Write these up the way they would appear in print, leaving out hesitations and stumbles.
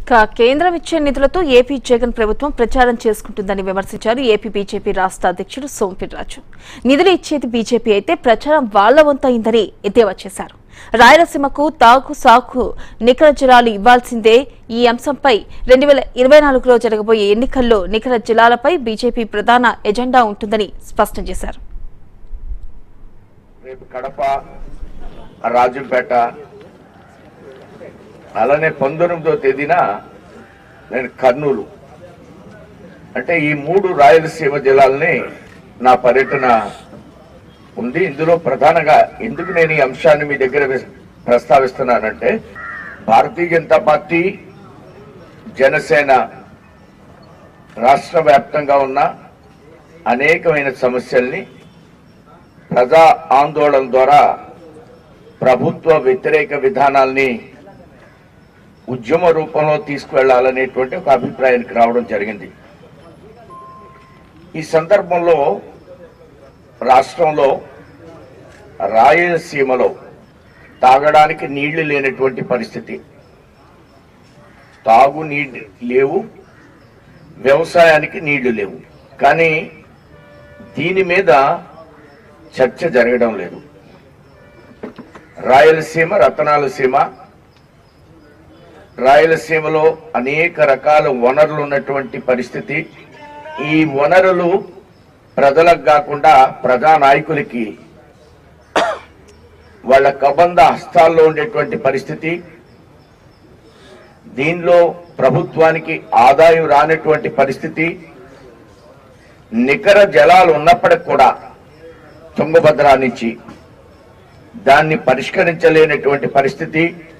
కేంద్రం ఇచ్చే నిధులతో ఏపీ జగన్ ప్రభుత్వం ప్రచారం చేసుకుంటుందని విమర్శించారు ఏపీ బీజేపీ రాష్ట్ర అధ్యక్షుడు సోంపిరాజు. నిధులు ఇచ్చేది బీజేపీ అయితే ప్రచారం వాళ్ల వంతైందని ఎద్దేవా చేశారు. రాయలసీమకు తాగు సాగు నికర జలాలు ఇవ్వాల్సిందే. ఈ అంశంపై 2024లో జరగబోయే ఎన్నికల్లో నికర జలాలపై బీజేపీ ప్రధాన ఎజెండా ఉంటుందని స్పష్టం చేశారు. కడప, రాజంపేట, అలానే 19వ తేదీన నేను కర్నూలు, అంటే ఈ 3 రాయలసీమ జిల్లాలని నా పర్యటన ఉంది. ఇందులో ప్రధానంగా ఎందుకు నేను ఈ అంశాన్ని మీ దగ్గర ప్రస్తావిస్తున్నానంటే, భారతీయ జనతా పార్టీ, జనసేన రాష్ట్ర వ్యాప్తంగా ఉన్న అనేకమైన సమస్యల్ని ప్రజా ఆందోళన ద్వారా ప్రభుత్వ వ్యతిరేక విధానాల్ని ఉద్యమ రూపంలో తీసుకువెళ్లాలనేటువంటి ఒక అభిప్రాయానికి రావడం జరిగింది. ఈ సందర్భంలో రాష్ట్రంలో రాయలసీమలో తాగడానికి నీళ్లు లేనటువంటి పరిస్థితి, తాగు నీళ్లు లేవు, వ్యవసాయానికి నీళ్లు లేవు. కానీ దీని మీద చర్చ జరగడం లేదు. రాయలసీమ రతనాల సీమ, రాయలసీమలో అనేక రకాల వనరులు ఉన్నటువంటి పరిస్థితి. ఈ వనరులు ప్రజలకు కాకుండా ప్రజా నాయకులకి వాళ్ళ కబంధ హస్తాల్లో ఉండేటువంటి పరిస్థితి. దీనిలో ప్రభుత్వానికి ఆదాయం రానటువంటి పరిస్థితి. నికర జలాలు ఉన్నప్పటికి కూడా తుంగభద్ర నుంచి దాన్ని పరిష్కరించలేనటువంటి పరిస్థితి.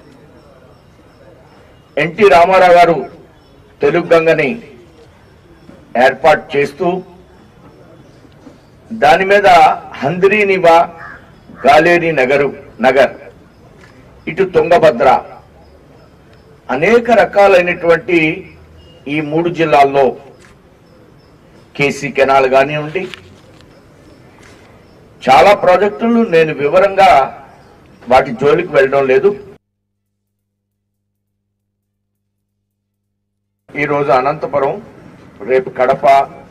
ఎన్టీ రామారావు గారు తెలుగు గంగని ఏర్పాటు చేస్తూ దాని మీద హంద్రీనివా, గాలేరి నగర్, ఇటు తుంగభద్ర, అనేక రకాలైనటువంటి ఈ 3 జిల్లాల్లో కేసీ కెనాల్ కానివ్వండి, చాలా ప్రాజెక్టులు నేను వివరంగా వాటి జోలికి వెళ్ళడం లేదు. ఈరోజు అనంతపురం, రేపు కడప,